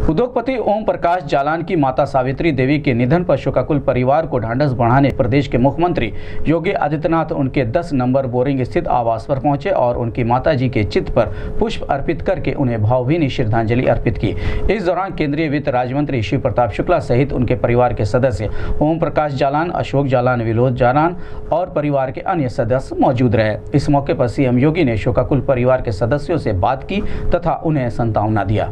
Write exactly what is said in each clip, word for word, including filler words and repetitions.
उद्योगपति ओम प्रकाश जालान की माता सावित्री देवी के निधन पर शोकाकुल परिवार को ढांढस बढ़ाने प्रदेश के मुख्यमंत्री योगी आदित्यनाथ उनके दस नंबर बोरिंग स्थित आवास पर पहुंचे और उनकी माताजी के चित्र पर पुष्प अर्पित करके उन्हें भावभीनी श्रद्धांजलि अर्पित की। इस दौरान केंद्रीय वित्त राज्य मंत्री शिव प्रताप शुक्ला सहित उनके परिवार के सदस्य ओम प्रकाश जालान, अशोक जालान, विनोद जालान और परिवार के अन्य सदस्य मौजूद रहे। इस मौके पर सीएम योगी ने शोकाकुल परिवार के सदस्यों से बात की तथा उन्हें सांत्वना दिया।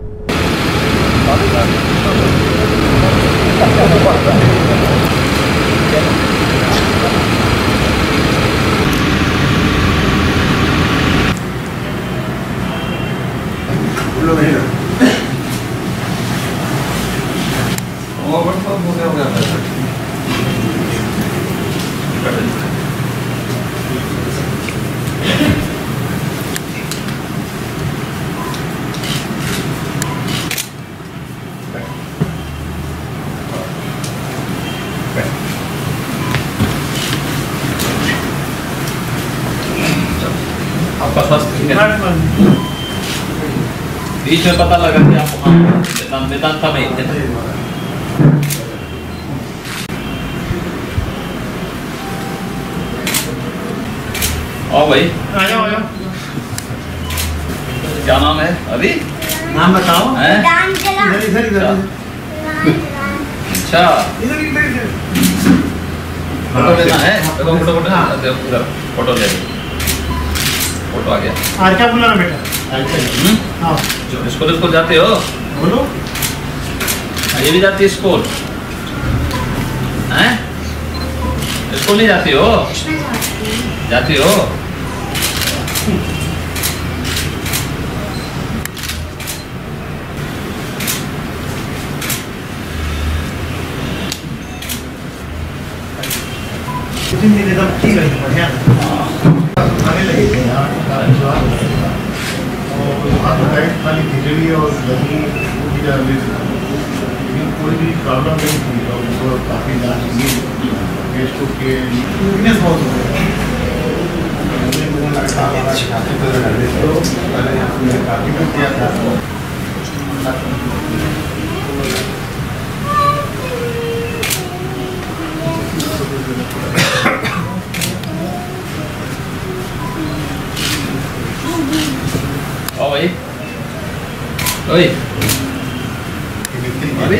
आपका स्वास्थ्य बीच में पता लगा कि आप वहाँ वेदांता में थे। आओ भाई, आ जाओ आ जाओ। क्या नाम है अभी? नाम बताओ। इधर इधर इधर अच्छा, इधर इधर फोटो लेना है? फोटो फोटो फोटो फोटो ले लो। फोटो आ गया। और क्या बोला ना बेटा? हाँ, जो स्कूल स्कूल जाते हो? बोलो। ये भी जाती है स्कूल? हैं? स्कूल नहीं जाती हो? जाती हो? कुछ नहीं देता, ठीक है, बढ़िया। आने लगे थे यहाँ और वहाँ तो डायरेक्ट खाली खिचड़ी और दही पूरी लेकिन कोई भी प्रॉब्लम नहीं थी और उनको काफ़ी जाँच की गेस्टों के वीकनेस बहुत हो गया। काफ़ी कुछ किया था। ओ भाई, ओए, अभी?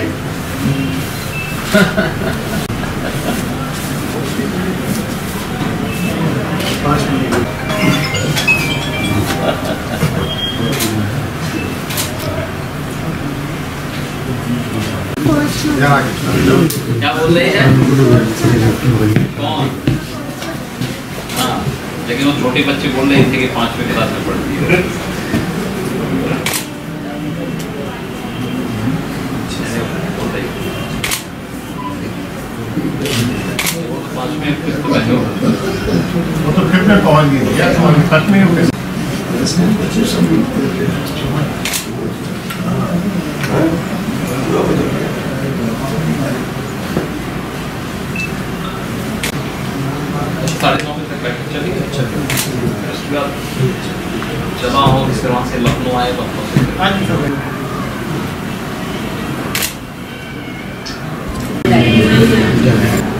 पाँच मिनट। क्या बोल रही है? कौन? हाँ, लेकिन वो छोटे बच्चे बोल रहे थे कि पांचवी क्लास में पढ़ती है। वो तो फिफ्थ में पहुंच गई या फर्स्ट में हो साढ़े नौ बजे तक बैठ चली अच्छा उसके बाद जमा हो फिर वहाँ से लखनऊ आए लखनऊ से